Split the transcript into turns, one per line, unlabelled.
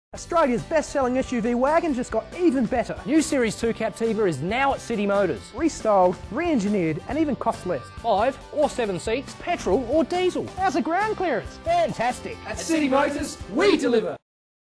Australia's best-selling SUV wagon just got even better.
New Series 2 Captiva is now at City Motors.
Restyled, re-engineered and even cost less.
5 or 7 seats, petrol or diesel.
How's the ground clearance?
Fantastic.
At City Motors, we deliver.